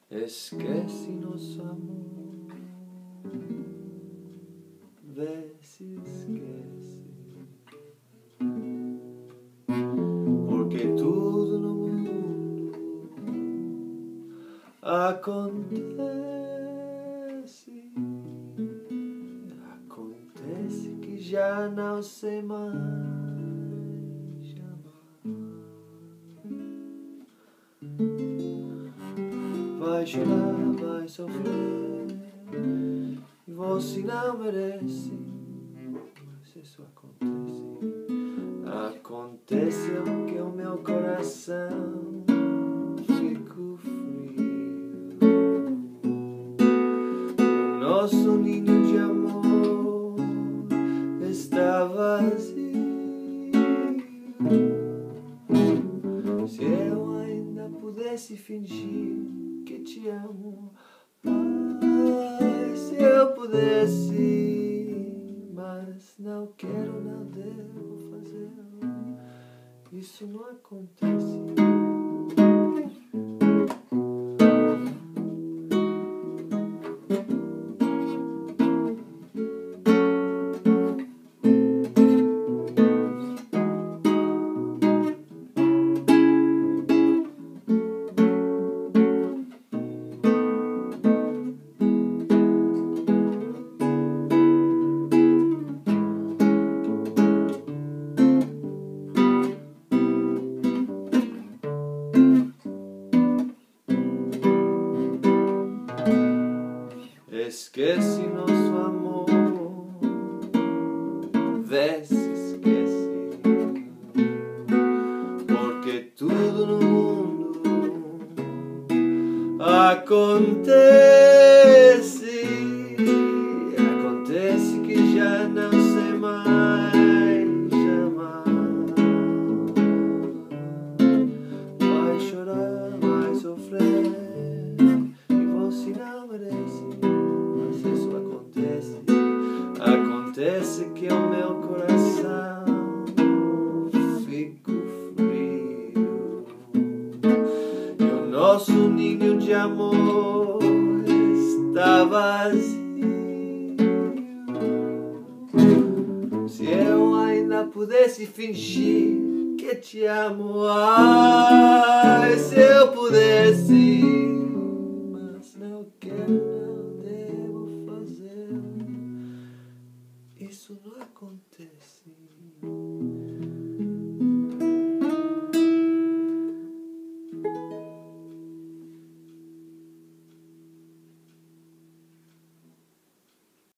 Esquece nosso amor, vê se esquece, porque tudo no mundo acontece, acontece que já não sei mais amar. Vai chorar, vai sofrer, e você não merece, mas isso acontece. Acontece que o meu coração fica frio. O nosso ninho de amor está vazio. Se eu ainda pudesse fingir que te amo, ai, se eu pudesse, mas não quero, não devo fazer, isso não acontece. Esquece nosso amor, vê se esquece, porque tudo no mundo acontece, acontece que já não sei mais amar. Vai chorar, vai sofrer, e você não merece, mas isso acontece. Acontece que o meu coração fica frio, e o nosso ninho de amor está vazio. Se eu ainda pudesse fingir que te amo, ai, se eu pudesse,